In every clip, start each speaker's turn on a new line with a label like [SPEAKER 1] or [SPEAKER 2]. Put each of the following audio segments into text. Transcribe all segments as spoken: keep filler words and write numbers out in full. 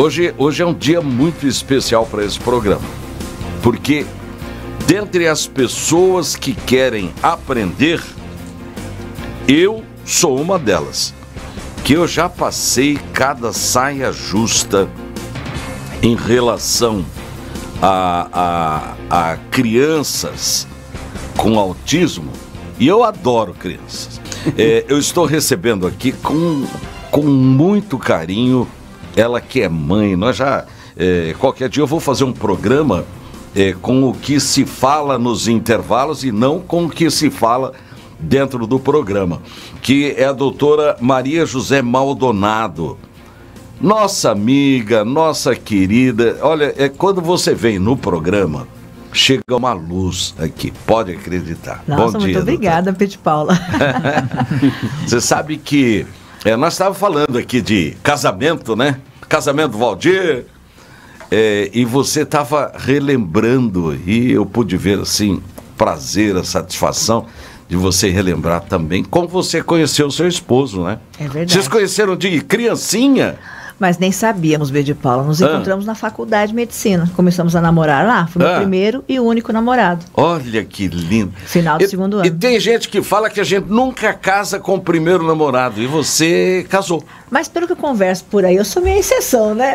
[SPEAKER 1] Hoje, hoje é um dia muito especial para esse programa, porque dentre as pessoas que querem aprender, eu sou uma delas, que eu já passei cada saia justa em relação a, a, a crianças com autismo, e eu adoro crianças. É, eu estou recebendo aqui com, com muito carinho ela que é mãe. Nós já, é, qualquer dia eu vou fazer um programa é, com o que se fala nos intervalos e não com o que se fala dentro do programa, que é a doutora Maria José Maldonado, nossa amiga, nossa querida. Olha, é, quando você vem no programa, chega uma luz aqui, pode acreditar.
[SPEAKER 2] Nossa,
[SPEAKER 1] Bom dia,
[SPEAKER 2] muito obrigada, Pete Paula.
[SPEAKER 1] Você sabe que é, nós estávamos falando aqui de casamento, né? Casamento Valdir, é, e você estava relembrando, e eu pude ver assim, prazer, a satisfação de você relembrar também como você conheceu o seu esposo, né?
[SPEAKER 2] É verdade.
[SPEAKER 1] Vocês conheceram de criancinha?
[SPEAKER 2] Mas nem sabíamos, B de Paula. Nos
[SPEAKER 1] Ah.
[SPEAKER 2] encontramos na faculdade de medicina. Começamos a namorar lá. Foi meu
[SPEAKER 1] Ah.
[SPEAKER 2] primeiro e único namorado.
[SPEAKER 1] Olha que lindo.
[SPEAKER 2] Final do
[SPEAKER 1] e,
[SPEAKER 2] segundo
[SPEAKER 1] E
[SPEAKER 2] ano.
[SPEAKER 1] tem gente que fala que a gente nunca casa com o primeiro namorado, e você casou.
[SPEAKER 2] Mas pelo que eu converso por aí, eu sou meio exceção, né?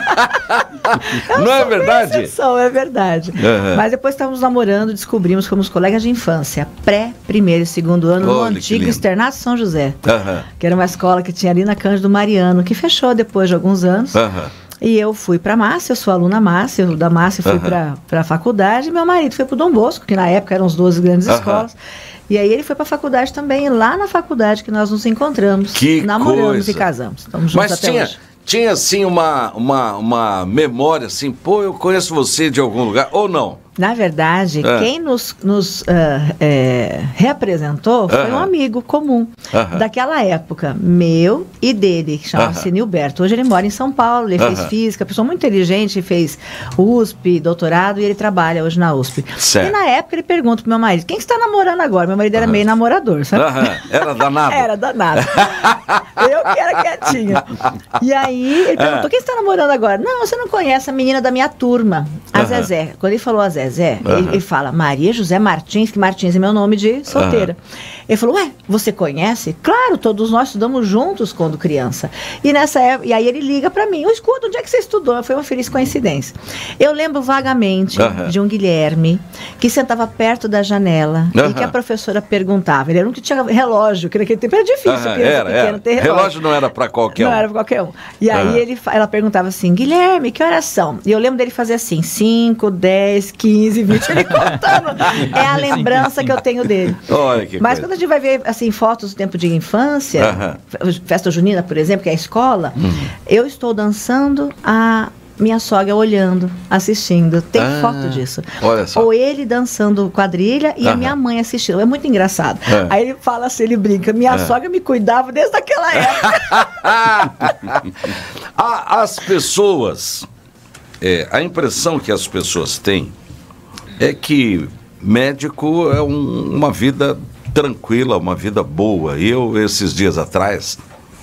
[SPEAKER 2] Eu
[SPEAKER 1] Não é
[SPEAKER 2] sou meio
[SPEAKER 1] verdade?
[SPEAKER 2] exceção, é verdade.
[SPEAKER 1] Uhum.
[SPEAKER 2] Mas depois estávamos namorando, descobrimos que fomos colegas de infância, pré, primeiro e segundo ano, no
[SPEAKER 1] Olha que
[SPEAKER 2] antigo
[SPEAKER 1] lindo.
[SPEAKER 2] Externato São José,
[SPEAKER 1] Aham,
[SPEAKER 2] que era uma escola que tinha ali na Cândido Mariano, que fechou depois de alguns anos.
[SPEAKER 1] aham.
[SPEAKER 2] E eu fui para a Márcia, eu sou aluna Márcia, eu da Márcia fui
[SPEAKER 1] Aham.
[SPEAKER 2] para a faculdade, e meu marido foi para o Dom Bosco, que na época eram as doze grandes
[SPEAKER 1] Aham.
[SPEAKER 2] escolas. E aí ele foi para a faculdade também, e lá na faculdade que nós nos encontramos,
[SPEAKER 1] Que
[SPEAKER 2] namoramos
[SPEAKER 1] coisa.
[SPEAKER 2] e casamos. Estamos juntos
[SPEAKER 1] Mas
[SPEAKER 2] até
[SPEAKER 1] tinha,
[SPEAKER 2] hoje.
[SPEAKER 1] tinha assim uma, uma, uma memória assim, pô, eu conheço você de algum lugar, ou não?
[SPEAKER 2] Na verdade,
[SPEAKER 1] Ah.
[SPEAKER 2] quem nos, nos ah, é, reapresentou foi um
[SPEAKER 1] Aham.
[SPEAKER 2] amigo comum
[SPEAKER 1] Aham.
[SPEAKER 2] daquela época, meu e dele, que chamava-se
[SPEAKER 1] Aham.
[SPEAKER 2] Nilberto. Hoje ele mora em São Paulo, ele fez
[SPEAKER 1] Aham.
[SPEAKER 2] física, pessoa muito inteligente, fez U S P, doutorado, e ele trabalha hoje na U S P.
[SPEAKER 1] Certo.
[SPEAKER 2] E na época ele pergunta pro meu marido, quem que está namorando agora? Meu marido era
[SPEAKER 1] Aham.
[SPEAKER 2] meio namorador, sabe?
[SPEAKER 1] Aham, era danado.
[SPEAKER 2] Era danado. Eu que era quietinha. E aí ele perguntou,
[SPEAKER 1] Ah.
[SPEAKER 2] quem está namorando agora? Não, você não conhece a menina da minha turma, a
[SPEAKER 1] Aham.
[SPEAKER 2] Zezé. Quando ele falou a Zezé,
[SPEAKER 1] Aham.
[SPEAKER 2] ele, ele fala Maria José Martins, que Martins é meu nome de solteira. Ele falou, ué, você conhece? Claro, todos nós estudamos juntos quando criança. E nessa época, e aí ele liga pra mim, eu escuto, onde é que você estudou? Foi uma feliz coincidência. Eu lembro vagamente
[SPEAKER 1] Aham.
[SPEAKER 2] de um Guilherme que sentava perto da janela e
[SPEAKER 1] Aham.
[SPEAKER 2] que a professora perguntava. Ele era um que tinha relógio, que naquele tempo era difícil,
[SPEAKER 1] Aham,
[SPEAKER 2] criança
[SPEAKER 1] era,
[SPEAKER 2] pequena
[SPEAKER 1] era.
[SPEAKER 2] ter relógio.
[SPEAKER 1] Relógio não era pra qualquer
[SPEAKER 2] Não
[SPEAKER 1] um.
[SPEAKER 2] era pra qualquer um. E aí
[SPEAKER 1] Aham.
[SPEAKER 2] ele, fa- ela perguntava assim, Guilherme, que horas são? E eu lembro dele fazer assim, cinco, dez, quinze, vinte, ele contando. É a lembrança que eu tenho dele.
[SPEAKER 1] Olha que
[SPEAKER 2] Mas
[SPEAKER 1] coisa.
[SPEAKER 2] quando a gente vai ver assim, fotos do tempo de infância,
[SPEAKER 1] Aham.
[SPEAKER 2] fe- festa junina, por exemplo, que é a escola,
[SPEAKER 1] Uhum.
[SPEAKER 2] eu estou dançando, a minha sogra olhando, assistindo. Tem
[SPEAKER 1] Ah,
[SPEAKER 2] foto disso.
[SPEAKER 1] olha só.
[SPEAKER 2] Ou ele dançando quadrilha e a
[SPEAKER 1] Aham.
[SPEAKER 2] minha mãe assistindo. É muito engraçado.
[SPEAKER 1] É.
[SPEAKER 2] Aí ele fala assim, ele brinca, minha
[SPEAKER 1] É.
[SPEAKER 2] sogra me cuidava desde aquela época.
[SPEAKER 1] A- As pessoas, é, a impressão que as pessoas têm é que médico é um- uma vida tranquila, uma vida boa. Eu, esses dias atrás,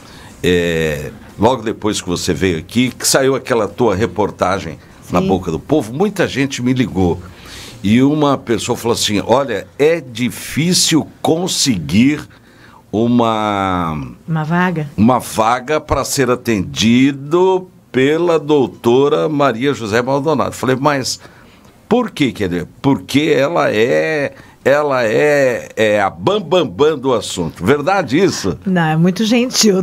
[SPEAKER 1] é, logo depois que você veio aqui, que saiu aquela tua reportagem na
[SPEAKER 2] Sim.
[SPEAKER 1] Boca do Povo, muita gente me ligou. E uma pessoa falou assim, olha, é difícil conseguir uma...
[SPEAKER 2] Uma vaga?
[SPEAKER 1] uma vaga para ser atendido pela doutora Maria José Maldonado. Falei, mas por que, quer dizer? Porque ela é, ela é, é a bambambam bam, bam do assunto. Verdade isso?
[SPEAKER 2] Não, é muito gentil.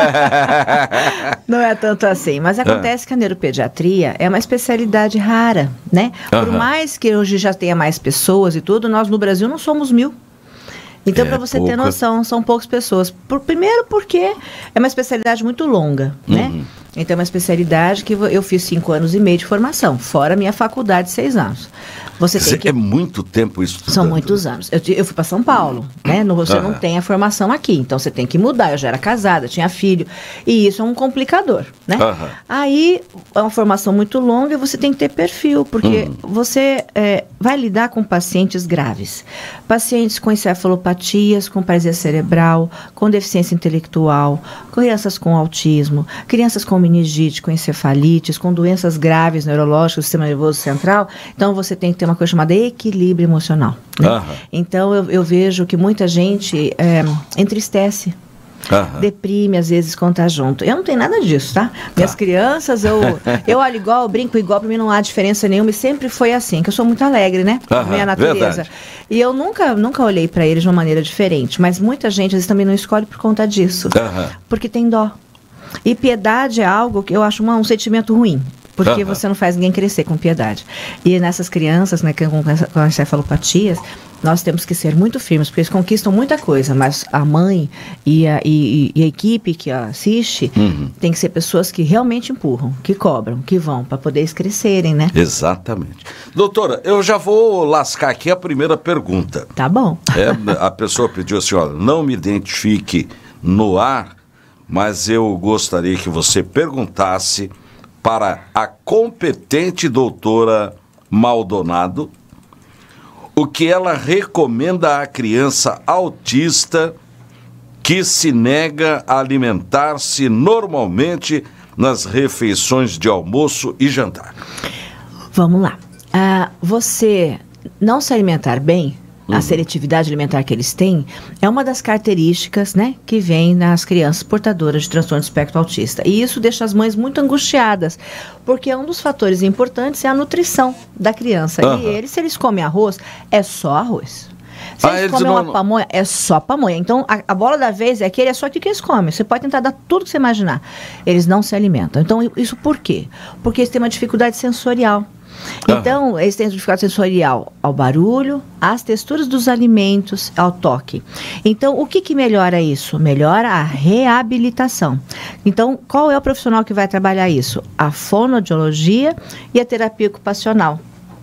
[SPEAKER 2] Não é tanto assim. Mas acontece que a neuropediatria é uma especialidade rara, né? Por
[SPEAKER 1] Aham.
[SPEAKER 2] mais que hoje já tenha mais pessoas e tudo, nós no Brasil não somos mil. Então,
[SPEAKER 1] É,
[SPEAKER 2] para você ter
[SPEAKER 1] pouca.
[SPEAKER 2] noção, são poucas pessoas. Por, primeiro porque é uma especialidade muito longa, né?
[SPEAKER 1] Uhum.
[SPEAKER 2] Então, é uma especialidade que eu fiz cinco anos e meio de formação, fora a minha faculdade, seis anos. Você tem que...
[SPEAKER 1] É muito tempo isso.
[SPEAKER 2] São muitos anos. Eu, eu fui para São Paulo, né? No, você
[SPEAKER 1] Aham.
[SPEAKER 2] não tem a formação aqui, então você tem que mudar. Eu já era casada, tinha filho, e isso é um complicador, né?
[SPEAKER 1] Aham.
[SPEAKER 2] Aí é uma formação muito longa e você tem que ter perfil, porque você é, vai lidar com pacientes graves, pacientes com encefalopatias, com paralisia cerebral, com deficiência intelectual, crianças com autismo, crianças com meningite, com encefalites, com doenças graves neurológicas do sistema nervoso central. Então, você tem que ter uma coisa chamada equilíbrio emocional. Né? Uhum. Então, eu, eu vejo que muita gente é, entristece. Uhum. Deprime, às vezes, quando tá junto. Eu não tenho nada disso, tá? Minhas tá. crianças, eu, eu olho igual, eu brinco igual, pra mim não há diferença nenhuma, e sempre foi assim, que eu sou muito alegre, né? Uhum. Minha natureza. Verdade. E eu nunca, nunca olhei pra eles de uma maneira diferente, mas muita gente, às vezes, também não escolhe por conta disso. Uhum. Porque tem dó. E piedade é algo que eu acho uma, um sentimento ruim. Porque uhum. você não faz ninguém crescer com piedade. E nessas crianças, né, com, com as encefalopatias, nós temos que ser muito firmes, porque eles conquistam muita coisa, mas a mãe e a, e, e a equipe que assiste uhum. tem que ser pessoas que realmente empurram, que cobram, que vão, para poder eles crescerem, né?
[SPEAKER 1] Exatamente. Doutora, eu já vou lascar aqui a primeira pergunta.
[SPEAKER 2] Tá bom.
[SPEAKER 1] É, a pessoa pediu assim, olha, não me identifique no ar, mas eu gostaria que você perguntasse para a competente doutora Maldonado o que ela recomenda à criança autista que se nega a alimentar-se normalmente nas refeições de almoço e jantar.
[SPEAKER 2] Vamos lá. Uh, você não se alimentar bem, a seletividade alimentar que eles têm, é uma das características, né, que vem nas crianças portadoras de transtorno do espectro autista. E isso deixa as mães muito angustiadas, porque um dos fatores importantes é a nutrição da criança. Uhum. E eles, se eles comem arroz, é só arroz. Se ah, eles, eles comem não... uma pamonha, é só pamonha. Então, a, a bola da vez é que ele é só aquilo que eles comem. Você pode tentar dar tudo que você imaginar. Eles não se alimentam. Então, isso por quê? Porque eles têm uma dificuldade sensorial. Então, eles têm dificuldade sensorial ao barulho, às texturas dos alimentos, ao toque. Então, o que, que melhora isso? Melhora a reabilitação. Então, qual é o profissional que vai trabalhar isso? A fonoaudiologia e a terapia ocupacional.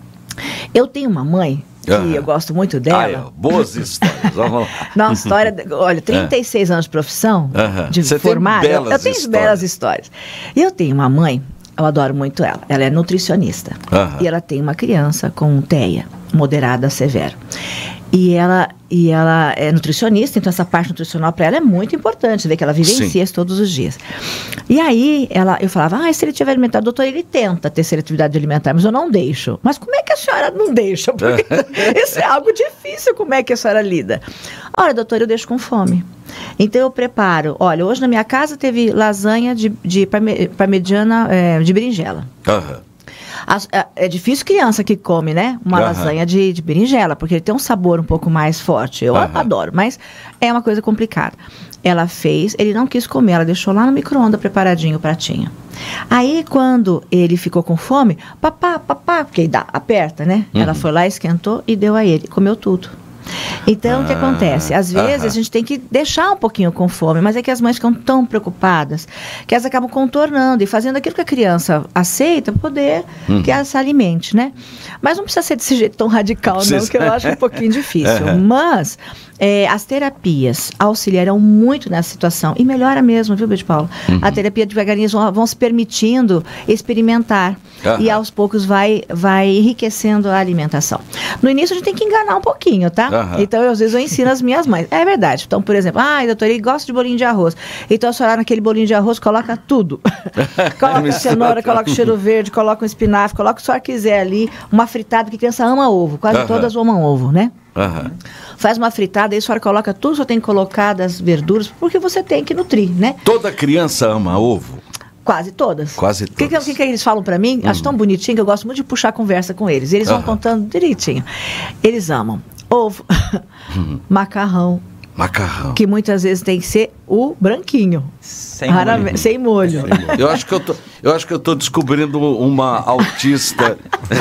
[SPEAKER 2] Eu tenho uma mãe que uhum. eu gosto muito dela. Ah, é.
[SPEAKER 1] Boas histórias. Vamos lá.
[SPEAKER 2] Não, história, olha, trinta e seis é. anos de profissão, uhum. de Você formada. Tem belas eu tenho histórias. belas histórias. E eu tenho uma mãe, eu adoro muito ela. Ela é nutricionista. Uhum. E ela tem uma criança com T E A, moderada a severo. E ela, e ela é nutricionista, então essa parte nutricional para ela é muito importante, ver que ela vivencia isso todos os dias. E aí, ela, eu falava, ah, se ele tiver alimentado, doutor, ele tenta ter seletividade alimentar, mas eu não deixo. Mas como é que a senhora não deixa? Porque isso é algo difícil, como é que a senhora lida? Olha, doutor, eu deixo com fome. Então eu preparo, olha, hoje na minha casa teve lasanha de, de parmegiana é, de berinjela. Aham. Uhum. É difícil criança que come, né? Uma uhum. lasanha de, de berinjela, porque ele tem um sabor um pouco mais forte. Eu uhum. adoro, mas é uma coisa complicada. Ela fez, ele não quis comer, ela deixou lá no micro-ondas preparadinho o pratinho. Aí, quando ele ficou com fome, papá, papá, porque dá, aperta, né? Uhum. Ela foi lá, esquentou e deu a ele, comeu tudo. Então, ah, o que acontece? Às vezes, uh-huh. a gente tem que deixar um pouquinho com fome, mas é que as mães ficam tão preocupadas que elas acabam contornando e fazendo aquilo que a criança aceita para poder uhum. que ela se alimente, né? Mas não precisa ser desse jeito tão radical, não, não que eu acho um pouquinho difícil. Uh-huh. Mas é, as terapias auxiliarão muito nessa situação e melhora mesmo, viu, Bete Paulo? Uhum. A terapia devagarinho vão, vão se permitindo experimentar uh-huh. e aos poucos vai, vai enriquecendo a alimentação. No início a gente tem que enganar um pouquinho, tá? Uhum. Então, eu, às vezes, eu ensino as minhas mães. É verdade. Então, por exemplo, ah, doutor, ele gosta de bolinho de arroz. Então, a senhora naquele bolinho de arroz coloca tudo. Coloca cenoura, coloca cheiro verde, coloca um espinafre, coloca o que a senhora quiser ali. Uma fritada, que criança ama ovo. Quase uhum. todas amam ovo, né? Uhum. Faz uma fritada, aí a senhora coloca tudo, só tem que colocar das verduras, porque você tem que nutrir, né?
[SPEAKER 1] Toda criança ama ovo?
[SPEAKER 2] Quase todas.
[SPEAKER 1] Quase todas.
[SPEAKER 2] O que, que, que eles falam pra mim? Uhum. Acho tão bonitinho que eu gosto muito de puxar conversa com eles. Eles vão uhum. contando direitinho. Eles amam ovo, uhum. macarrão.
[SPEAKER 1] Macarrão.
[SPEAKER 2] Que muitas vezes tem que ser o branquinho.
[SPEAKER 3] Sem molho.
[SPEAKER 2] Sem molho.
[SPEAKER 1] Eu acho que eu tô, eu acho que eu tô descobrindo uma autista.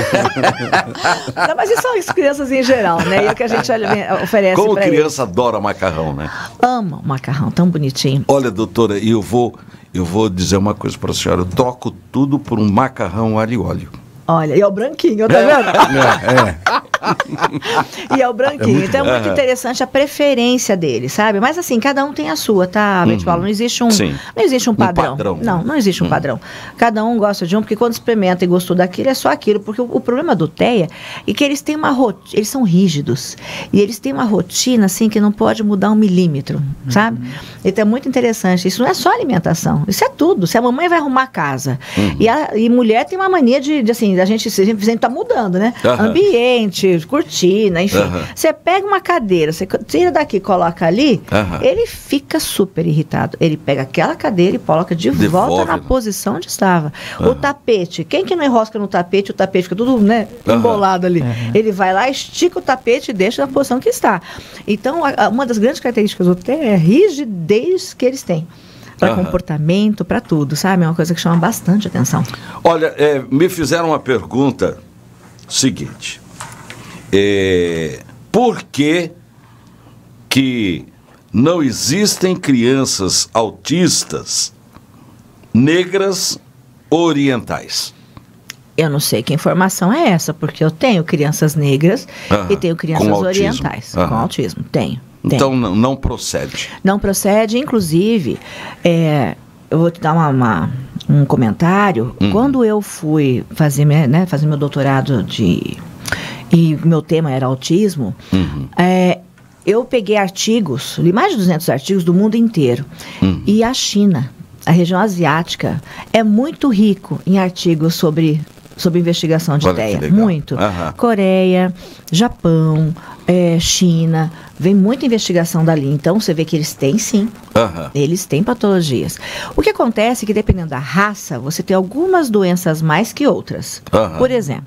[SPEAKER 2] Não, mas isso são as crianças em geral, né? E o que a gente oferece.
[SPEAKER 1] Como
[SPEAKER 2] pra
[SPEAKER 1] criança
[SPEAKER 2] eles.
[SPEAKER 1] Adora macarrão, né?
[SPEAKER 2] Ama o macarrão, tão bonitinho.
[SPEAKER 1] Olha, doutora, e eu vou, eu vou dizer uma coisa para a senhora. Eu troco tudo por um macarrão alho e óleo.
[SPEAKER 2] Olha, e é o branquinho, tá vendo?
[SPEAKER 1] É, é.
[SPEAKER 2] E é o branquinho. É então é muito
[SPEAKER 1] uhum.
[SPEAKER 2] interessante a preferência dele, sabe? Mas assim, cada um tem a sua, tá, Bete Paulo? Não existe um, não existe um padrão.
[SPEAKER 1] Um padrão.
[SPEAKER 2] Não, não existe um uhum. padrão. Cada um gosta de um, porque quando experimenta e gostou daquilo, é só aquilo. Porque o, o problema do T E A é que eles têm uma rotina, eles são rígidos. E eles têm uma rotina, assim, que não pode mudar um milímetro, uhum. sabe? Então é muito interessante. Isso não é só alimentação, isso é tudo. Se a mamãe vai arrumar a casa, uhum. e, a, e mulher tem uma mania de, de assim, a gente sempre está mudando, né? Uhum. Ambiente, cortina, enfim. Uhum. Você pega uma cadeira, você tira daqui, coloca ali, uhum. ele fica super irritado. Ele pega aquela cadeira e coloca de Devolve, volta na né? posição onde estava. Uhum. O tapete, quem que não enrosca no tapete, o tapete fica tudo, né, embolado uhum. ali. Uhum. Ele vai lá, estica o tapete e deixa na posição que está. Então, a, a, uma das grandes características do T E A é a rigidez que eles têm. Para uhum. comportamento, para tudo, sabe? É uma coisa que chama bastante atenção.
[SPEAKER 1] Olha, é, me fizeram uma pergunta seguinte. É, por que que não existem crianças autistas negras orientais?
[SPEAKER 2] Eu não sei que informação é essa, porque eu tenho crianças negras uhum. e tenho crianças com orientais uhum. com autismo. Tenho. Tem.
[SPEAKER 1] Então não, não procede.
[SPEAKER 2] Não procede, inclusive, é, eu vou te dar uma, uma, um comentário. Uhum. Quando eu fui fazer, né, fazer meu doutorado de, e meu tema era autismo, uhum. é, eu peguei artigos, li mais de duzentos artigos do mundo inteiro. Uhum. E a China, a região asiática, é muito rico em artigos sobre... sobre investigação de T E A, muito. Uhum. Coreia, Japão, é, China, vem muita investigação dali. Então, você vê que eles têm sim, uhum. eles têm patologias. O que acontece é que, dependendo da raça, você tem algumas doenças mais que outras. Uhum. Por exemplo,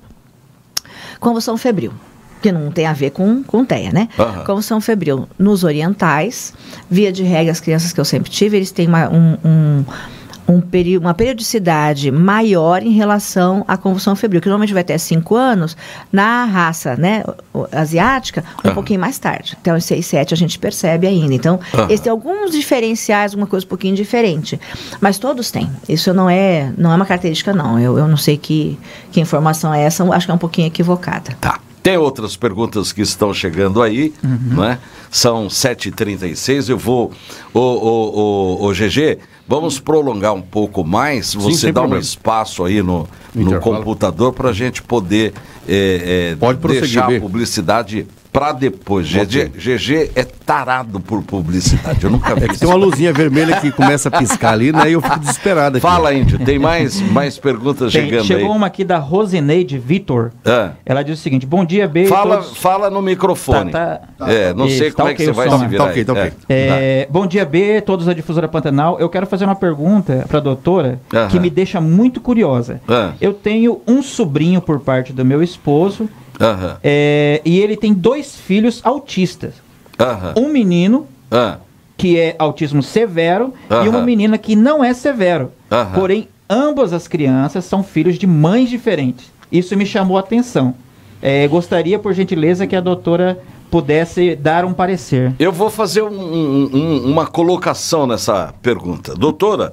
[SPEAKER 2] convulsão febril, que não tem a ver com, com T E A, né? Uhum. Convulsão febril nos orientais, via de regra, as crianças que eu sempre tive, eles têm uma, um... um Um peri- uma periodicidade maior em relação à convulsão febril, que normalmente vai ter cinco anos, na raça, né, asiática, um uhum. pouquinho mais tarde. Então, os seis, sete a gente percebe ainda. Então, uhum. eles têm alguns diferenciais, alguma coisa um pouquinho diferente. Mas todos têm. Isso não é, não é uma característica, não. Eu, eu não sei que, que informação é essa, acho que é um pouquinho equivocada.
[SPEAKER 1] Tá. Tem outras perguntas que estão chegando aí, uhum. né? São sete e trinta e seis, eu vou... Ô, ô, ô, ô, G G, vamos prolongar um pouco mais, você Sim, dá um espaço aí no, no computador para a gente poder é, é, Pode deixar a publicidade para depois. G G, G G é tarado por publicidade, eu nunca vi.
[SPEAKER 3] É que tem uma luzinha vermelha que começa a piscar ali, né? E eu fico desesperado aqui.
[SPEAKER 1] Fala, Índio, tem mais, mais perguntas tem, chegando
[SPEAKER 4] chegou aí?
[SPEAKER 1] Chegou
[SPEAKER 4] uma aqui da Rosineide Vitor. É. Ela diz o seguinte: bom dia, B.
[SPEAKER 1] Fala,
[SPEAKER 4] todos...
[SPEAKER 1] fala no microfone.
[SPEAKER 4] Tá, tá.
[SPEAKER 1] É, não Isso, sei como tá é que okay, você vai som. se virar. Tá okay, tá okay.
[SPEAKER 4] É. É, bom dia, B, todos da Difusora Pantanal. Eu quero fazer uma pergunta para a doutora uh-huh. que me deixa muito curiosa. Uh-huh. Eu tenho um sobrinho por parte do meu esposo. Uhum. É, e ele tem dois filhos autistas. Uhum. Um menino, uhum. que é autismo severo, uhum. e uma menina que não é severo. Uhum. Porém, ambas as crianças são filhos de mães diferentes. Isso me chamou a atenção. É, gostaria, por gentileza, que a doutora pudesse dar um parecer.
[SPEAKER 1] Eu vou fazer um, um, uma colocação nessa pergunta. Doutora,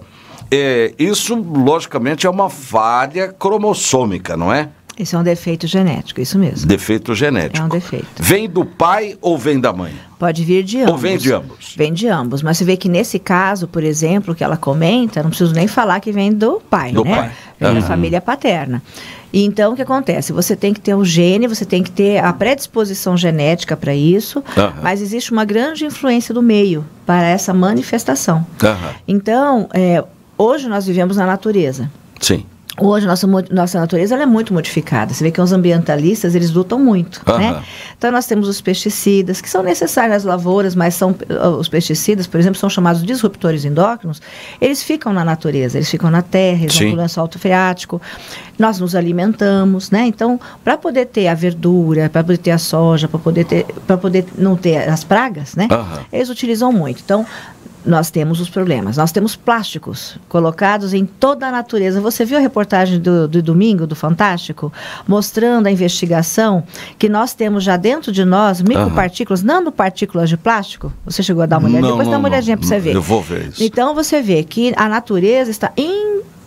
[SPEAKER 1] é, isso, logicamente, é uma falha cromossômica, não é?
[SPEAKER 2] Isso é um defeito genético, isso mesmo.
[SPEAKER 1] Defeito genético.
[SPEAKER 2] É um defeito.
[SPEAKER 1] Vem do pai ou vem da mãe?
[SPEAKER 2] Pode vir de ambos.
[SPEAKER 1] Ou vem de ambos?
[SPEAKER 2] Vem de ambos. Mas você vê que nesse caso, por exemplo, que ela comenta, não preciso nem falar que vem do pai,
[SPEAKER 1] do
[SPEAKER 2] né?
[SPEAKER 1] pai.
[SPEAKER 2] Vem
[SPEAKER 1] uhum.
[SPEAKER 2] da família paterna. E então, o que acontece? Você tem que ter o gene, você tem que ter a predisposição genética para isso, uhum. mas existe uma grande influência do meio para essa manifestação. Uhum. Então, é, hoje nós vivemos na natureza.
[SPEAKER 1] Sim.
[SPEAKER 2] Hoje, nossa, nossa natureza ela é muito modificada. Você vê que os ambientalistas, eles lutam muito, uhum. né? Então, nós temos os pesticidas, que são necessários nas lavouras, mas são, os pesticidas, por exemplo, são chamados disruptores endócrinos. Eles ficam na natureza, eles ficam na terra, eles Sim. vão para o lençol freático. Nós nos alimentamos, né? Então, para poder ter a verdura, para poder ter a soja, para poder ter, para poder não ter as pragas, né? Uhum. Eles utilizam muito. Então, nós temos os problemas. Nós temos plásticos colocados em toda a natureza. Você viu a reportagem do, do domingo, do Fantástico, mostrando a investigação que nós temos já dentro de nós micropartículas, uhum. nanopartículas de plástico? Você chegou a dar uma olhada?
[SPEAKER 1] Não,
[SPEAKER 2] Depois
[SPEAKER 1] não,
[SPEAKER 2] dá uma olhadinha para você ver.
[SPEAKER 1] Eu vou ver isso.
[SPEAKER 2] Então, você vê que a natureza está em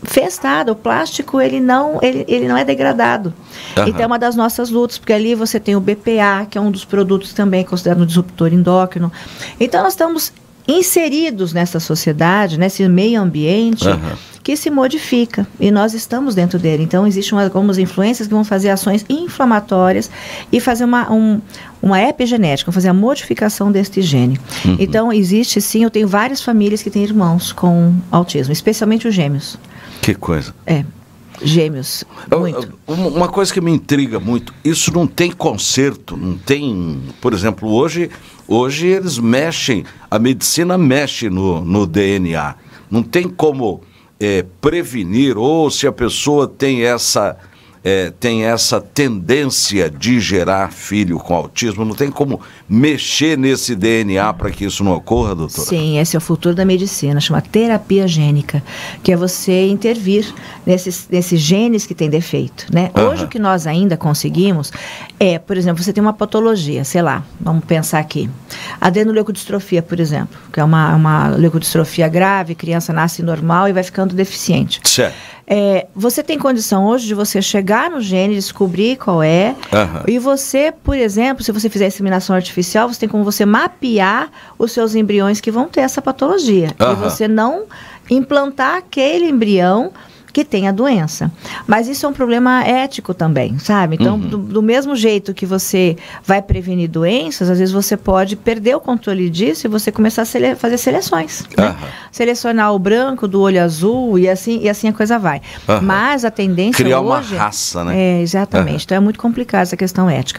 [SPEAKER 2] fez nada. O plástico, ele não, ele, ele não é degradado. Uhum. Então, é uma das nossas lutas, porque ali você tem o B P A, que é um dos produtos também considerado um disruptor endócrino. Então, nós estamos inseridos nessa sociedade, nesse meio ambiente, uhum. que se modifica, e nós estamos dentro dele. Então, existem algumas influências que vão fazer ações inflamatórias e fazer uma, um, uma epigenética, vão fazer a modificação deste gene. Uhum. Então, existe sim, eu tenho várias famílias que têm irmãos com autismo, especialmente os gêmeos.
[SPEAKER 1] Que coisa.
[SPEAKER 2] É, gêmeos, muito.
[SPEAKER 1] Uma coisa que me intriga muito, isso não tem conserto, não tem, por exemplo, hoje, hoje eles mexem, a medicina mexe no, no D N A, não tem como é, prevenir, ou se a pessoa tem essa, é, tem essa tendência de gerar filho com autismo, não tem como mexer nesse D N A para que isso não ocorra, doutora?
[SPEAKER 2] Sim, esse é o futuro da medicina, chama terapia gênica, que é você intervir nesses, nesses genes que têm defeito, né? Uhum. Hoje o que nós ainda conseguimos é, por exemplo, você tem uma patologia, sei lá, vamos pensar aqui, adenoleucodistrofia, por exemplo, que é uma, uma leucodistrofia grave, criança nasce normal e vai ficando deficiente.
[SPEAKER 1] Certo.
[SPEAKER 2] É, você tem condição hoje de você chegar no gene, descobrir qual é, uhum. e você, por exemplo, se você fizer inseminação artificial, você tem como você mapear os seus embriões que vão ter essa patologia. Uhum. E você não implantar aquele embrião que tem a doença. Mas isso é um problema ético também, sabe? Então, uhum. do, do mesmo jeito que você vai prevenir doenças, às vezes você pode perder o controle disso e você começar a sele- fazer seleções. Uhum. Né? Selecionar o branco do olho azul e assim, e assim a coisa vai. Uhum. Mas a tendência
[SPEAKER 1] Criar
[SPEAKER 2] hoje...
[SPEAKER 1] uma raça, né?
[SPEAKER 2] É, exatamente. Uhum. Então, é muito complicado essa questão ética.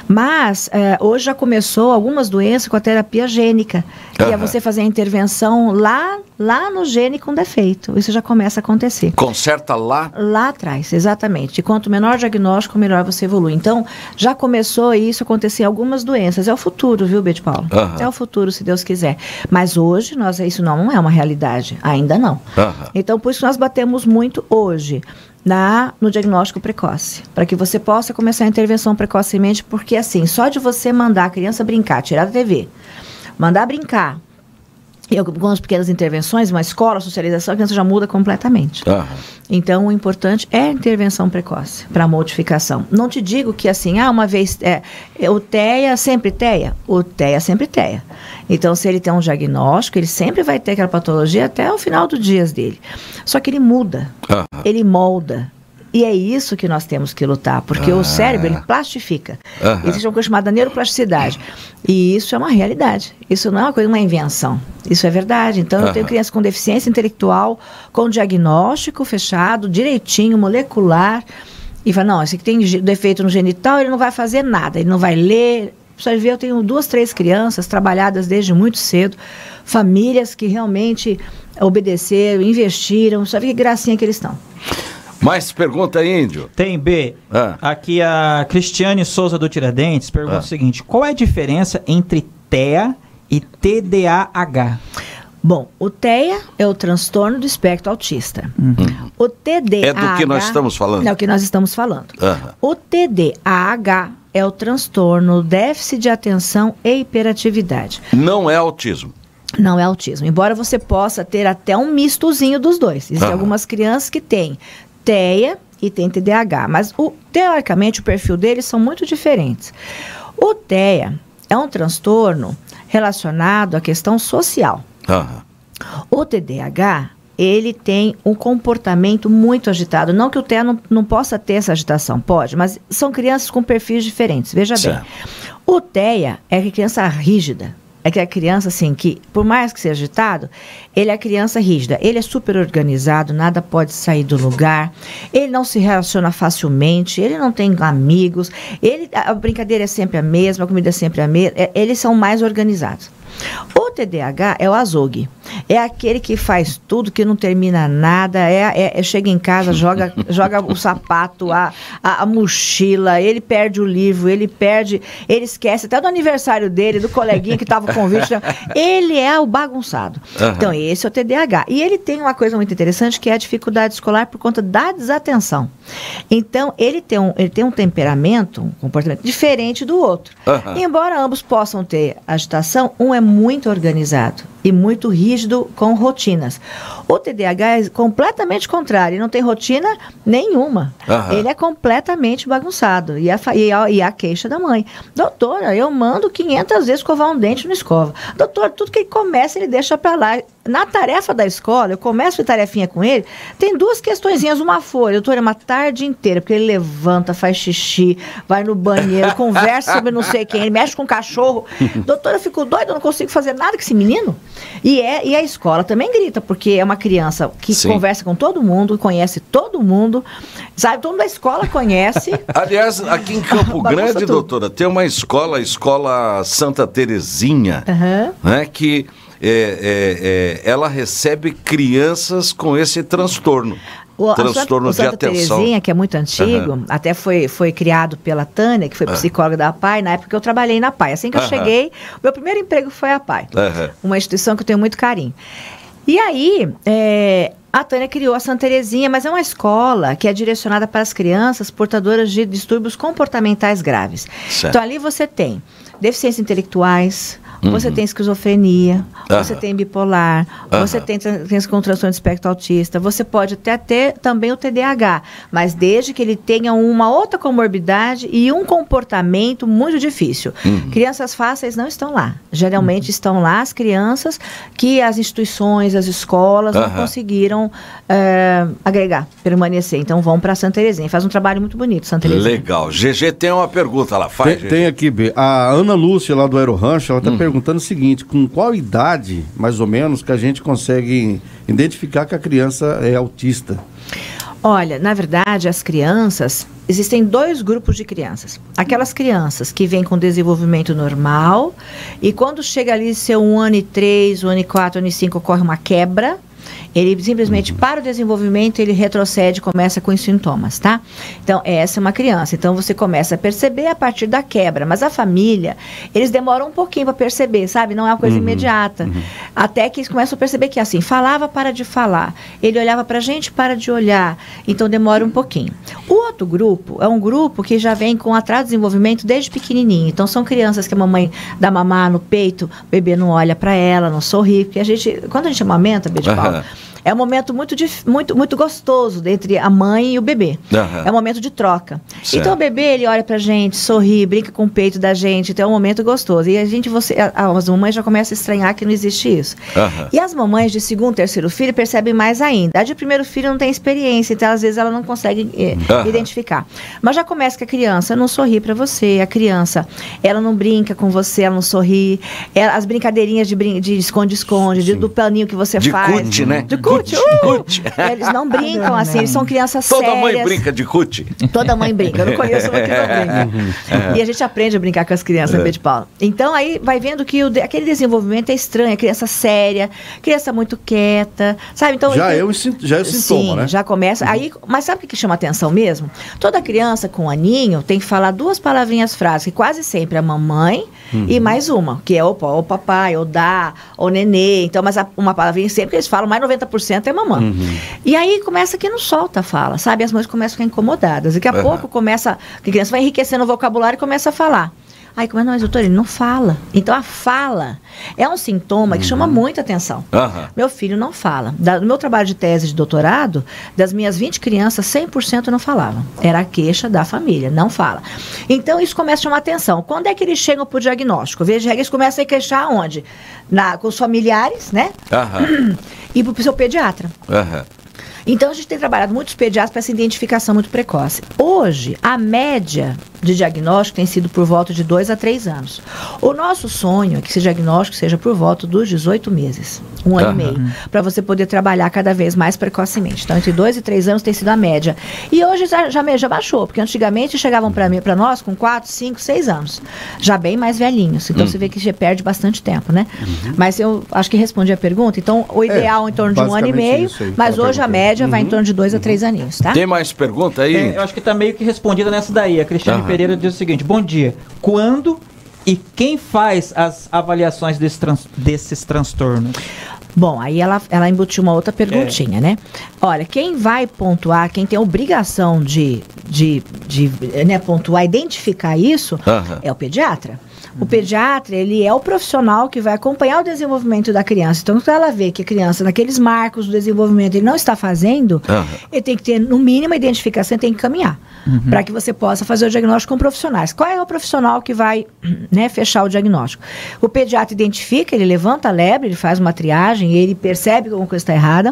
[SPEAKER 2] Mas, é, hoje já começou algumas doenças com a terapia gênica, que uhum. é você fazer a intervenção lá, lá no gene com defeito. Isso já começa a acontecer.
[SPEAKER 1] Conserta lá?
[SPEAKER 2] Lá atrás, exatamente. E quanto menor o diagnóstico, melhor você evolui. Então, já começou isso a acontecer em algumas doenças. É o futuro, viu, Bete Paulo? Uhum. É o futuro, se Deus quiser. Mas hoje, nós, isso não é uma realidade. Ainda não. Uhum. Então, por isso nós batemos muito hoje na, no diagnóstico precoce. Para que você possa começar a intervenção precocemente, porque assim, só de você mandar a criança brincar, tirar da T V, mandar brincar, e algumas pequenas intervenções, uma escola, socialização, a criança já muda completamente. Uhum. Então, o importante é a intervenção precoce para a modificação. Não te digo que assim, ah, uma vez, é, o T E A sempre T E A. O T E A sempre T E A. Então, se ele tem um diagnóstico, ele sempre vai ter aquela patologia até o final dos dias dele. Só que ele muda, uhum. ele molda. E é isso que nós temos que lutar, porque ah. o cérebro, ele plastifica. Uhum. Existe uma coisa chamada neuroplasticidade. E isso é uma realidade. Isso não é uma coisa, uma invenção. Isso é verdade. Então, uhum. eu tenho crianças com deficiência intelectual, com diagnóstico fechado, direitinho, molecular, e fala, não, esse aqui tem defeito no genital, ele não vai fazer nada, ele não vai ler. Você vê, eu tenho duas, três crianças trabalhadas desde muito cedo, famílias que realmente obedeceram, investiram, só vê que gracinha que eles estão.
[SPEAKER 1] Mais pergunta aí, Índio?
[SPEAKER 4] Tem, B. Ah. Aqui a Cristiane Souza do Tiradentes pergunta ah. o seguinte: qual é a diferença entre T E A e T D A H?
[SPEAKER 2] Bom, o T E A é o transtorno do espectro autista. Uhum. O T D A H...
[SPEAKER 1] É do que nós estamos falando?
[SPEAKER 2] É o que nós estamos falando.
[SPEAKER 1] Uhum.
[SPEAKER 2] O T D A H é o transtorno déficit de atenção e hiperatividade.
[SPEAKER 1] Não é autismo.
[SPEAKER 2] Não é autismo, embora você possa ter até um mistozinho dos dois. Existem uhum. algumas crianças que têm T E A e tem T D A H, mas o, teoricamente o perfil deles são muito diferentes. O T E A é um transtorno relacionado à questão social. Uhum. O T D A H, ele tem um comportamento muito agitado. Não que o T E A não, não possa ter essa agitação, pode, mas são crianças com perfis diferentes, veja certo. bem. O T E A é a criança rígida. É que a criança, assim, que por mais que seja agitado, ele é a criança rígida. Ele é super organizado, nada pode sair do lugar. Ele não se relaciona facilmente, ele não tem amigos. Ele, a brincadeira é sempre a mesma, a comida é sempre a mesma. É, eles são mais organizados. O T D A H é o azogue. É aquele que faz tudo, que não termina nada. É, é, é chega em casa, joga, joga o sapato, a, a, a mochila, ele perde o livro, ele perde, ele esquece até do aniversário dele, do coleguinha que estava com convite. Ele é o bagunçado. Uhum. Então, esse é o T D A H. E ele tem uma coisa muito interessante, que é a dificuldade escolar por conta da desatenção. Então, ele tem um, ele tem um temperamento, um comportamento diferente do outro. Uhum. Embora ambos possam ter agitação, um é muito organizado desorganizado e muito rígido com rotinas. O T D A H é completamente contrário, ele não tem rotina nenhuma. Uhum. Ele é completamente bagunçado. E a, e, a, e a queixa da mãe. Doutora, eu mando quinhentas vezes escovar um dente, não escova. Doutora, tudo que ele começa, ele deixa para lá. Na tarefa da escola, eu começo a tarefinha com ele, tem duas questõezinhas, uma folha, doutora, é uma tarde inteira, porque ele levanta, faz xixi, vai no banheiro, conversa sobre não sei quem, ele mexe com o cachorro. Doutora, eu fico doida, eu não consigo fazer nada com esse menino. E, é, e a escola também grita, porque é uma criança que Sim. conversa com todo mundo, conhece todo mundo, sabe, todo mundo da escola conhece.
[SPEAKER 1] Aliás, aqui em Campo Grande, doutora, tem uma escola, a Escola Santa Terezinha, uhum. né, que é, é, é, ela recebe crianças com esse transtorno.
[SPEAKER 2] O, transtorno o Santa, o Santa de atenção. Terezinha, que é muito antigo, uhum. até foi, foi criado pela Tânia, que foi psicóloga uhum. da A P A I, na época que eu trabalhei na A P A I. Assim que eu uhum. cheguei, o meu primeiro emprego foi a A P A I, uhum. uma instituição que eu tenho muito carinho. E aí, é, a Tânia criou a Santa Terezinha, mas é uma escola que é direcionada para as crianças portadoras de distúrbios comportamentais graves. Certo. Então, ali você tem deficiências intelectuais, Uhum. você tem esquizofrenia, uhum. você tem bipolar, uhum. você tem criança com transtorno de espectro autista, você pode até ter também o T D A H, mas desde que ele tenha uma outra comorbidade e um comportamento muito difícil. Uhum. Crianças fáceis não estão lá. Geralmente uhum. estão lá as crianças que as instituições, as escolas uhum. não conseguiram é, agregar, permanecer. Então vão para Santa Terezinha. Faz um trabalho muito bonito, Santa Terezinha.
[SPEAKER 1] Legal. G G tem uma pergunta lá. Faz,
[SPEAKER 3] tem, tem aqui, B. A Ana Lúcia, lá do Aerorancho, ela está uhum. perguntando o seguinte: com qual idade, mais ou menos, que a gente consegue identificar que a criança é autista?
[SPEAKER 2] Olha, na verdade, as crianças, existem dois grupos de crianças. Aquelas crianças que vêm com desenvolvimento normal e quando chega ali seu um ano e três, um ano e quatro, um ano e cinco, ocorre uma quebra. Ele simplesmente para o desenvolvimento, ele retrocede, começa com os sintomas, tá? Então, essa é uma criança. Então, você começa a perceber a partir da quebra. Mas a família, eles demoram um pouquinho para perceber, sabe? Não é uma coisa uhum, imediata. Uhum. Até que eles começam a perceber que, assim, falava, para de falar. Ele olhava pra gente, para de olhar. Então, demora um pouquinho. O outro grupo é um grupo que já vem com atraso de desenvolvimento desde pequenininho. Então, são crianças que a mamãe dá mamar no peito, o bebê não olha para ela, não sorri. Porque a gente, quando a gente amamenta, bebê de pau, uhum. é um momento muito, muito, muito gostoso entre a mãe e o bebê. Uhum. É um momento de troca. Certo. Então o bebê, ele olha pra gente, sorri, brinca com o peito da gente, então é um momento gostoso. E a gente, você, as mamães já começam a estranhar que não existe isso. Uhum. E as mamães de segundo, terceiro filho percebem mais ainda. A de primeiro filho não tem experiência, então às vezes ela não consegue eh, uhum. identificar. Mas já começa que a criança não sorri pra você, a criança, ela não brinca com você, ela não sorri. Ela, as brincadeirinhas de esconde-esconde, de, do paninho que você
[SPEAKER 1] de
[SPEAKER 2] faz.
[SPEAKER 1] Cut, né?
[SPEAKER 2] De cut. Uh! Eles não brincam assim, eles são crianças
[SPEAKER 1] Toda
[SPEAKER 2] sérias.
[SPEAKER 1] Toda mãe brinca de cut.
[SPEAKER 2] Toda mãe brinca, eu não conheço uma que não brinca. E a gente aprende a brincar com as crianças, é. de Paulo. Então aí vai vendo que o de, aquele desenvolvimento é estranho, a criança séria, criança muito quieta, sabe? Então,
[SPEAKER 3] já,
[SPEAKER 2] ele,
[SPEAKER 3] é o, já é o sintoma,
[SPEAKER 2] sim,
[SPEAKER 3] né?
[SPEAKER 2] já começa. Uhum. Aí, mas sabe o que chama atenção mesmo? Toda criança com um aninho tem que falar duas palavrinhas frases, que quase sempre é mamãe uhum. e mais uma, que é o, o papai, ou dá, ou nenê. Então, mas a, uma palavrinha sempre que eles falam, mais noventa por cento é mamãe. Uhum. E aí começa que não solta a fala, sabe? As mães começam a ficar incomodadas. Daqui a uhum. pouco começa, a criança vai enriquecendo o vocabulário e começa a falar. Aí, como é, não, mas doutor, ele não fala. Então, a fala é um sintoma que uhum. chama muita atenção. Uhum. Meu filho não fala. Da, no meu trabalho de tese de doutorado, das minhas vinte crianças, cem por cento não falavam. Era a queixa da família, não fala. Então, isso começa a chamar atenção. Quando é que eles chegam para o diagnóstico? Veja, eles começam a queixar onde? Na, com os familiares, né? Uhum. E para o seu pediatra. Uhum. Então, a gente tem trabalhado muitos pediatras para essa identificação muito precoce. Hoje, a média de diagnóstico tem sido por volta de dois a três anos. O nosso sonho é que esse diagnóstico seja por volta dos dezoito meses, um ano uhum. e meio, para você poder trabalhar cada vez mais precocemente. Então, entre dois e três anos tem sido a média. E hoje já, já, já baixou, porque antigamente chegavam para mim, para nós com quatro, cinco, seis anos, já bem mais velhinhos. Então, uhum. você vê que já perde bastante tempo, né? Uhum. Mas eu acho que respondi a pergunta. Então, o ideal é, em torno de um ano e meio, aí, mas hoje a média uhum. vai em torno de dois uhum. a três aninhos, tá?
[SPEAKER 1] Tem mais pergunta aí?
[SPEAKER 4] É, eu acho que está meio que respondida nessa daí. A Cristiane uhum. Pereira diz o seguinte: bom dia. Quando e quem faz as avaliações desse trans, desses transtornos?
[SPEAKER 2] Bom, aí ela, ela embutiu uma outra perguntinha, é. né? Olha, quem vai pontuar, quem tem a obrigação de, de, de né, pontuar, identificar isso, uhum. é o pediatra. O pediatra, ele é o profissional que vai acompanhar o desenvolvimento da criança. Então, se ela vê que a criança, naqueles marcos do desenvolvimento, ele não está fazendo, uhum. ele tem que ter, no mínimo, a identificação e tem que caminhar. Uhum. Para que você possa fazer o diagnóstico com profissionais. Qual é o profissional que vai, né, fechar o diagnóstico? O pediatra identifica, ele levanta a lebre, ele faz uma triagem, ele percebe que alguma coisa está errada.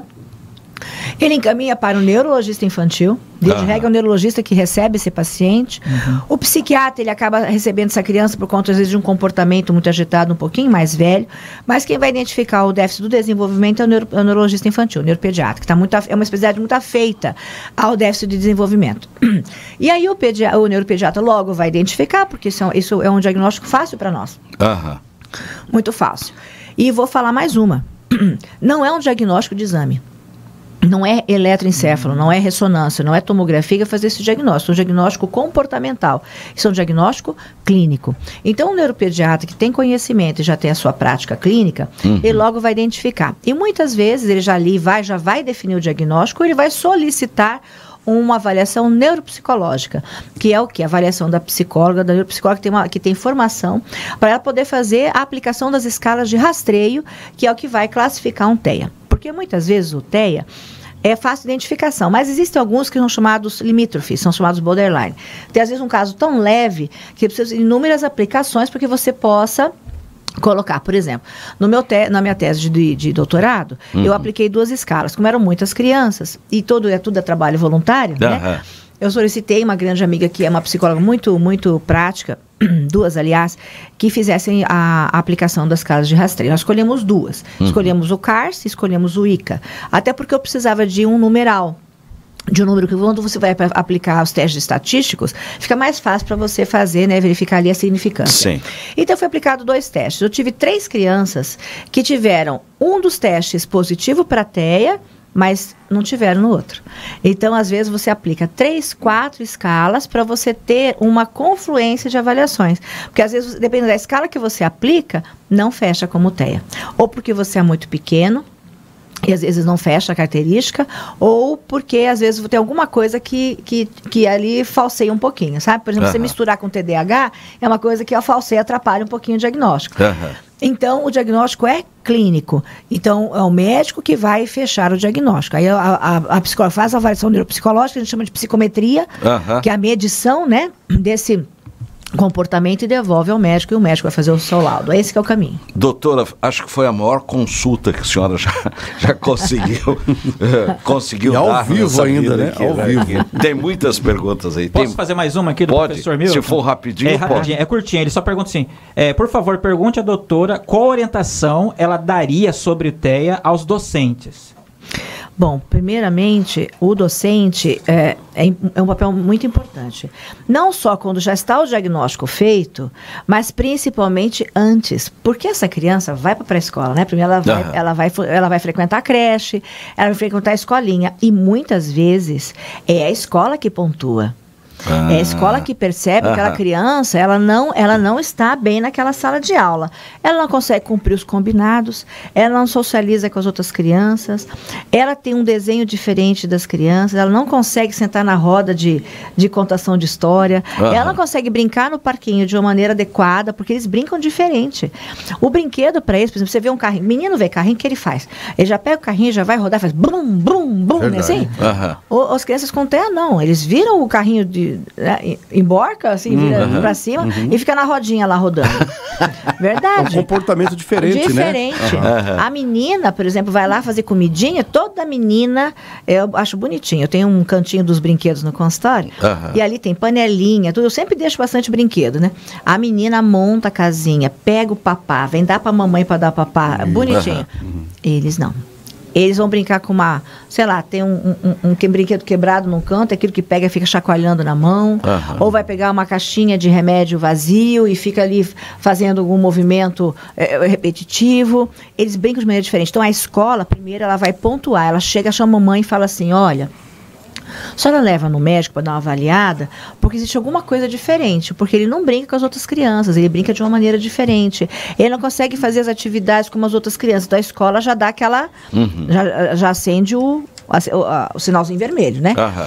[SPEAKER 2] Ele encaminha para o neurologista infantil, de uhum. regra é o neurologista que recebe esse paciente. Uhum. O psiquiatra, ele acaba recebendo essa criança por conta, às vezes, de um comportamento muito agitado, um pouquinho mais velho. Mas quem vai identificar o déficit do desenvolvimento é o, neuro, é o neurologista infantil, o neuropediatra, que tá muito, é uma especialidade muito afeita ao déficit de desenvolvimento. E aí o, pedia, o neuropediatra logo vai identificar, porque isso é, isso é um diagnóstico fácil para nós. Uhum. Muito fácil. E vou falar mais uma. Não é um diagnóstico de exame. Não é eletroencefalo, não é ressonância, não é tomografia que vai fazer esse diagnóstico. É um diagnóstico comportamental. Isso é um diagnóstico clínico. Então, o neuropediatra que tem conhecimento e já tem a sua prática clínica, uhum. ele logo vai identificar. E muitas vezes ele já ali vai, já vai definir o diagnóstico, ele vai solicitar uma avaliação neuropsicológica, que é o que? A avaliação da psicóloga, da neuropsicóloga que tem, uma, que tem formação, para ela poder fazer a aplicação das escalas de rastreio, que é o que vai classificar um T E A. Porque muitas vezes o T E A é fácil identificação, mas existem alguns que são chamados limítrofes, são chamados borderline. Tem às vezes um caso tão leve que precisa de inúmeras aplicações para que você possa colocar, por exemplo, no meu te, na minha tese de, de doutorado, uhum. eu apliquei duas escalas. Como eram muitas crianças e todo, é, tudo é trabalho voluntário, uhum. né? Eu solicitei uma grande amiga que é uma psicóloga muito, muito prática, duas, aliás, que fizessem a, a aplicação das casas de rastreio. Nós escolhemos duas. Uhum. Escolhemos o CARS e escolhemos o I C A. Até porque eu precisava de um numeral. De um número que quando você vai aplicar os testes estatísticos, fica mais fácil para você fazer, né, verificar ali a significância. Sim. Então, foi aplicado dois testes. Eu tive três crianças que tiveram um dos testes positivo para a T E A, mas não tiveram no outro. Então, às vezes, você aplica três, quatro escalas para você ter uma confluência de avaliações. Porque, às vezes, dependendo da escala que você aplica, não fecha como T E A. Ou porque você é muito pequeno, e às vezes não fecha a característica, ou porque às vezes tem alguma coisa que, que, que ali falseia um pouquinho, sabe? Por exemplo, uhum. você misturar com T D A H, é uma coisa que a falseia atrapalha um pouquinho o diagnóstico. Uhum. Então, o diagnóstico é clínico. Então, é o médico que vai fechar o diagnóstico. Aí a, a, a psicóloga faz a avaliação neuropsicológica, a gente chama de psicometria, uhum. que é a medição, né, desse comportamento e devolve ao médico, e o médico vai fazer o seu laudo. Esse que é o caminho.
[SPEAKER 1] Doutora, acho que foi a maior consulta que a senhora já, já conseguiu conseguiu
[SPEAKER 3] e ao
[SPEAKER 1] dar
[SPEAKER 3] vivo ainda, né?
[SPEAKER 1] Aqui,
[SPEAKER 3] ao
[SPEAKER 1] né?
[SPEAKER 3] vivo.
[SPEAKER 1] Tem muitas perguntas aí.
[SPEAKER 4] Posso
[SPEAKER 1] Tem...
[SPEAKER 4] fazer mais uma aqui do
[SPEAKER 1] pode,
[SPEAKER 4] professor Milton?
[SPEAKER 1] Se for rapidinho,
[SPEAKER 4] é,
[SPEAKER 1] pode.
[SPEAKER 4] rapidinho, é curtinho, ele só pergunta assim, é, por favor, pergunte à doutora qual orientação ela daria sobre o T E A aos docentes.
[SPEAKER 2] Bom, primeiramente, o docente é, é, é um papel muito importante. Não só quando já está o diagnóstico feito, mas principalmente antes. Porque essa criança vai para a pré-escola, né? Primeiro ela vai, uhum. ela, vai, ela vai frequentar a creche, ela vai frequentar a escolinha. E muitas vezes é a escola que pontua. Ah, é a escola que percebe que aquela criança, ela não, ela não está bem naquela sala de aula. Ela não consegue cumprir os combinados, ela não socializa com as outras crianças, ela tem um desenho diferente das crianças, ela não consegue sentar na roda de, de contação de história, ah, ela não consegue brincar no parquinho de uma maneira adequada, porque eles brincam diferente. O brinquedo para eles, por exemplo, você vê um carrinho, menino vê carrinho, o que ele faz? Ele já pega o carrinho, já vai rodar, faz brum, brum, brum, né, assim? Uhum. O, as crianças com T E A não, eles viram o carrinho de Né, emborca, assim, vira uhum, pra cima uhum. e fica na rodinha lá rodando. Verdade.
[SPEAKER 3] É um comportamento diferente,
[SPEAKER 2] diferente, né? Diferente. Uhum. A menina, por exemplo, vai lá fazer comidinha, toda menina, eu acho bonitinho. Eu tenho um cantinho dos brinquedos no consultório, uhum. e ali tem panelinha, tudo. Eu sempre deixo bastante brinquedo, né? A menina monta a casinha, pega o papá, vem dar pra mamãe pra dar papá, uhum. bonitinho. Uhum. Eles não. Eles vão brincar com uma, sei lá, tem um, um, um, um brinquedo quebrado num canto, aquilo que pega e fica chacoalhando na mão, uhum. ou vai pegar uma caixinha de remédio vazio e fica ali fazendo algum movimento é, repetitivo. Eles brincam de maneira diferente. Então, a escola, primeiro, ela vai pontuar. Ela chega, chama a mamãe e fala assim, olha, a senhora leva no médico para dar uma avaliada, porque existe alguma coisa diferente, porque ele não brinca com as outras crianças, ele brinca de uma maneira diferente, ele não consegue fazer as atividades como as outras crianças, da escola já dá aquela, uhum. já, já acende o, a, o, a, o sinalzinho vermelho, né? Uhum.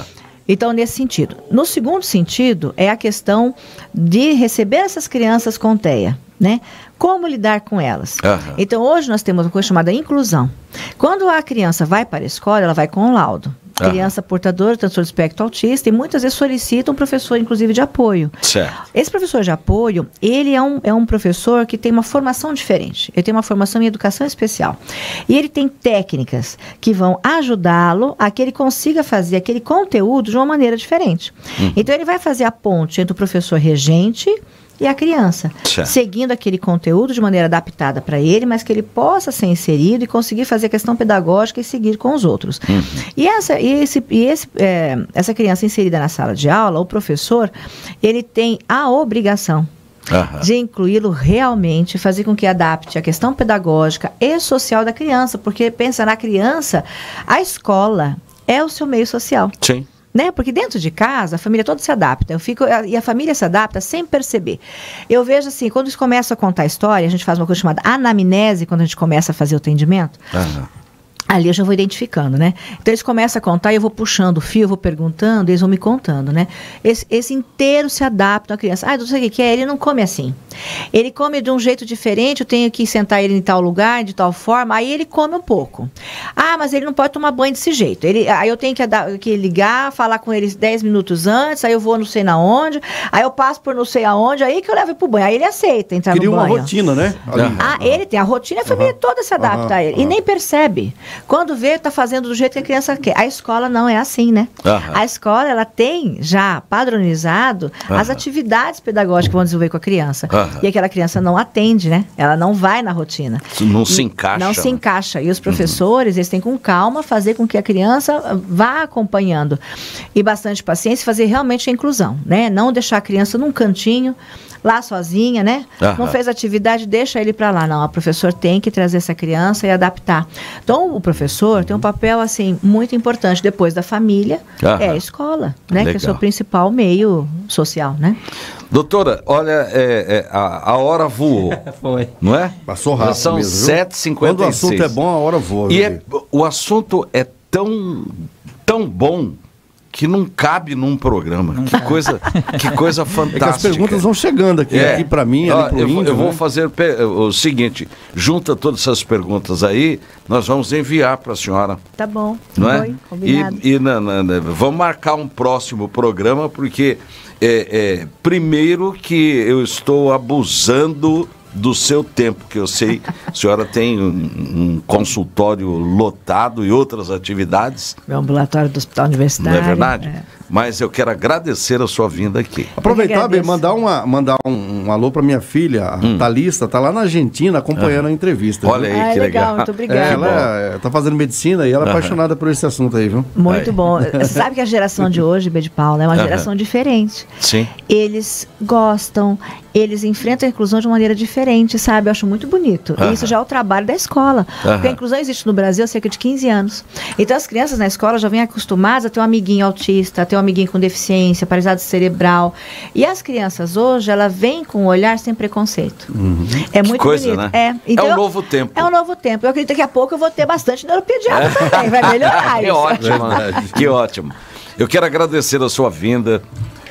[SPEAKER 2] Então, nesse sentido. No segundo sentido, é a questão de receber essas crianças com T E A, né? Como lidar com elas? Uhum. Então, hoje nós temos uma coisa chamada inclusão. Quando a criança vai para a escola, ela vai com um laudo. Criança uhum. portadora de transtorno do espectro autista, e muitas vezes solicita um professor, inclusive, de apoio.
[SPEAKER 1] Certo.
[SPEAKER 2] Esse professor de apoio, ele é um, é um professor que tem uma formação diferente. Ele tem uma formação em educação especial. E ele tem técnicas que vão ajudá-lo a que ele consiga fazer aquele conteúdo de uma maneira diferente. Uhum. Então, ele vai fazer a ponte entre o professor regente e a criança, certo. Seguindo aquele conteúdo de maneira adaptada para ele, mas que ele possa ser inserido e conseguir fazer a questão pedagógica e seguir com os outros. Uhum. E, essa, e, esse, e esse, é, essa criança inserida na sala de aula, o professor, ele tem a obrigação uhum. de incluí-lo realmente, fazer com que adapte a questão pedagógica e social da criança, porque pensa na criança, a escola é o seu meio social.
[SPEAKER 1] Sim.
[SPEAKER 2] Né? Porque dentro de casa, a família toda se adapta. Eu fico, e a família se adapta sem perceber. Eu vejo assim, quando eles começam a contar a história, a gente faz uma coisa chamada anamnese, quando a gente começa a fazer o atendimento. Uhum. Ali eu já vou identificando, né? Então eles começam a contar e eu vou puxando o fio, eu vou perguntando, eles vão me contando, né? Esse, esse inteiro se adapta à criança. Ah, não sei o que que é, ele não come assim. Ele come de um jeito diferente, eu tenho que sentar ele em tal lugar, de tal forma, aí ele come um pouco. Ah, mas ele não pode tomar banho desse jeito. Ele, aí eu tenho que, que ligar, falar com eles dez minutos antes, aí eu vou não sei na onde, aí eu passo por não sei aonde, aí que eu levo ele pro banho. Aí ele aceita entrar
[SPEAKER 3] Queria
[SPEAKER 2] no banho.
[SPEAKER 3] Cria uma rotina, né?
[SPEAKER 2] Ali. Ah, uhum. ele tem a rotina, a família uhum. toda se adapta uhum. a ele. Uhum. E nem percebe. Quando vê, está fazendo do jeito que a criança quer. A escola não é assim, né? Uhum. A escola, ela tem já padronizado uhum. as atividades pedagógicas que vão desenvolver com a criança. Uhum. E aquela criança não atende, né? Ela não vai na rotina.
[SPEAKER 1] Não
[SPEAKER 2] e
[SPEAKER 1] se encaixa.
[SPEAKER 2] Não se encaixa. E os professores, uhum. eles têm com calma fazer com que a criança vá acompanhando. E bastante paciência, fazer realmente a inclusão, né? Não deixar a criança num cantinho, lá sozinha, né? Uhum. Não fez atividade, deixa ele para lá. Não, a professora tem que trazer essa criança e adaptar. Então, o professor tem um papel, assim, muito importante. Depois da família, uhum. é a escola, né? Legal. Que é o seu principal meio social, né?
[SPEAKER 1] Doutora, olha, é, é, a, a hora voou.
[SPEAKER 4] Foi.
[SPEAKER 1] Não é?
[SPEAKER 3] Passou rápido.
[SPEAKER 1] São
[SPEAKER 3] mesmo,
[SPEAKER 1] sete e cinquenta e seis.
[SPEAKER 3] Quando o assunto é bom, a hora voa.
[SPEAKER 1] E é, o assunto é tão, tão bom que não cabe num programa. Não que, cabe. Coisa, que coisa fantástica. É que as
[SPEAKER 3] perguntas vão chegando aqui, é. aqui para mim, ali pro
[SPEAKER 1] eu,
[SPEAKER 3] índio,
[SPEAKER 1] eu vou
[SPEAKER 3] né?
[SPEAKER 1] fazer o seguinte, junta todas essas perguntas aí, nós vamos enviar para a senhora.
[SPEAKER 2] Tá bom,
[SPEAKER 1] não
[SPEAKER 2] foi,
[SPEAKER 1] é?
[SPEAKER 2] combinado.
[SPEAKER 1] E, e na, na, na, vamos marcar um próximo programa, porque é, é, primeiro que eu estou abusando do seu tempo, que eu sei, a senhora tem um, um consultório lotado e outras atividades.
[SPEAKER 2] Meu ambulatório do Hospital Universitário.
[SPEAKER 1] Não é verdade?
[SPEAKER 2] É.
[SPEAKER 1] Mas eu quero agradecer a sua vinda aqui.
[SPEAKER 3] Aproveitar, bem, mandar, uma, mandar um, um alô para minha filha, a hum. Thalissa, tá lá na Argentina acompanhando uhum. a entrevista.
[SPEAKER 1] Olha aí,
[SPEAKER 2] ah,
[SPEAKER 1] que
[SPEAKER 2] legal.
[SPEAKER 1] legal.
[SPEAKER 2] Muito obrigada.
[SPEAKER 3] É, ela tá fazendo medicina e ela é uhum. apaixonada por esse assunto aí, viu?
[SPEAKER 2] Muito
[SPEAKER 1] aí.
[SPEAKER 2] bom. Você sabe que a geração de hoje, B de Paula, é uma uhum. geração diferente.
[SPEAKER 1] Sim.
[SPEAKER 2] Eles gostam, eles enfrentam a inclusão de uma maneira diferente, sabe? Eu acho muito bonito. Uhum. E isso já é o trabalho da escola. Uhum. Porque a inclusão existe no Brasil há cerca de quinze anos. Então as crianças na escola já vêm acostumadas a ter um amiguinho autista, a ter um amiguinho com deficiência, paralisado cerebral. E as crianças hoje, ela vem com um olhar sem preconceito. Uhum. É muito
[SPEAKER 1] que coisa,
[SPEAKER 2] bonito.
[SPEAKER 1] Né?
[SPEAKER 2] É, então,
[SPEAKER 1] é um novo tempo.
[SPEAKER 2] É um novo tempo. Eu acredito que daqui a pouco eu vou ter bastante neuropediatra é. também. Vai melhorar
[SPEAKER 1] que
[SPEAKER 2] isso.
[SPEAKER 1] Ótimo, que ótimo. Eu quero agradecer a sua vinda.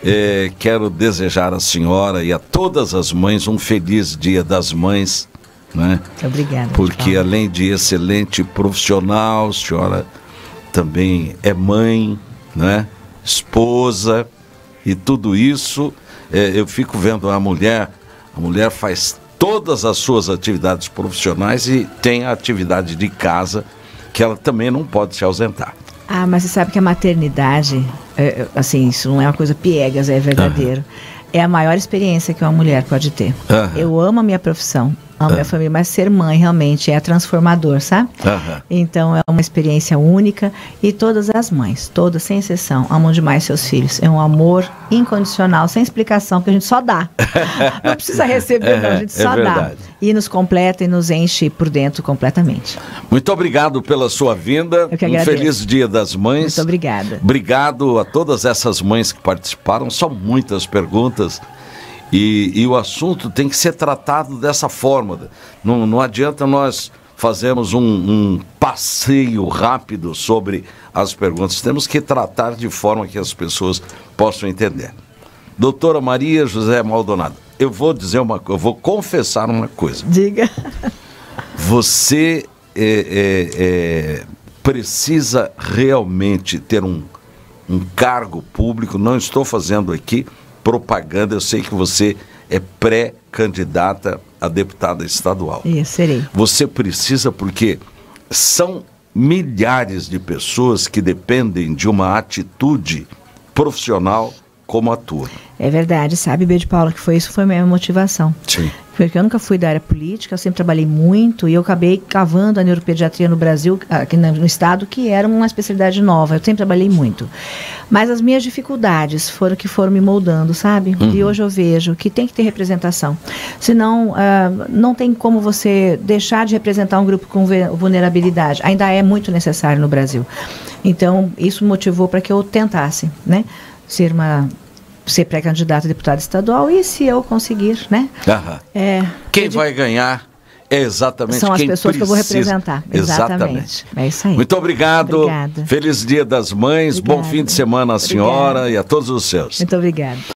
[SPEAKER 1] É, quero desejar à senhora e a todas as mães um feliz Dia das Mães. Né?
[SPEAKER 2] Obrigada.
[SPEAKER 1] Porque além de excelente profissional, a senhora também é mãe, né? Esposa e tudo isso. É, eu fico vendo a mulher, a mulher faz todas as suas atividades profissionais e tem a atividade de casa que ela também não pode se ausentar.
[SPEAKER 2] Ah, mas você sabe que a maternidade, é, assim, isso não é uma coisa piegas, é verdadeiro. Uhum. É a maior experiência que uma mulher pode ter. Uhum. Eu amo a minha profissão, amo a minha família, mas ser mãe realmente é transformador, sabe? Uhum. Então é uma experiência única e todas as mães, todas, sem exceção, amam demais seus filhos. É um amor incondicional, sem explicação, porque a gente só dá. Não precisa receber, não, a gente só é dá. E nos completa e nos enche por dentro completamente.
[SPEAKER 1] Muito obrigado pela sua vinda.
[SPEAKER 2] Eu que
[SPEAKER 1] agradeço. Um feliz Dia das Mães.
[SPEAKER 2] Muito obrigada.
[SPEAKER 1] Obrigado a todas essas mães que participaram. São muitas perguntas. E, e o assunto tem que ser tratado dessa forma. Não, não adianta nós fazemos um, um passeio rápido sobre as perguntas. Temos que tratar de forma que as pessoas possam entender. Doutora Maria José Maldonado, eu vou dizer uma coisa, eu vou confessar uma coisa.
[SPEAKER 2] Diga.
[SPEAKER 1] Você é, é, é, precisa realmente ter um, um cargo público. Não estou fazendo aqui propaganda, eu sei que você é pré-candidata a deputada estadual.
[SPEAKER 2] Isso, serei.
[SPEAKER 1] Você precisa, porque são milhares de pessoas que dependem de uma atitude profissional como a tua. É
[SPEAKER 2] verdade, sabe, Bede Paula, que foi isso, foi a minha motivação.
[SPEAKER 1] Sim.
[SPEAKER 2] Porque eu nunca fui da área política, eu sempre trabalhei muito e eu acabei cavando a neuropediatria no Brasil, aqui no estado, que era uma especialidade nova. Eu sempre trabalhei muito. Mas as minhas dificuldades foram que foram me moldando, sabe? Uhum. E hoje eu vejo que tem que ter representação. Senão, uh, não tem como você deixar de representar um grupo com vulnerabilidade. Ainda é muito necessário no Brasil. Então, isso me motivou para que eu tentasse, né? Ser uma... ser pré-candidata a deputada estadual e se eu conseguir, né?
[SPEAKER 1] Aham. É, quem eu... vai ganhar é exatamente
[SPEAKER 2] são
[SPEAKER 1] quem
[SPEAKER 2] as pessoas
[SPEAKER 1] precisa.
[SPEAKER 2] que eu vou representar. Exatamente. Exatamente. É isso aí.
[SPEAKER 1] Muito obrigado.
[SPEAKER 2] Obrigada.
[SPEAKER 1] Feliz Dia das Mães. Obrigada. Bom fim de semana à senhora. Obrigada. E a todos os seus.
[SPEAKER 2] Muito obrigada.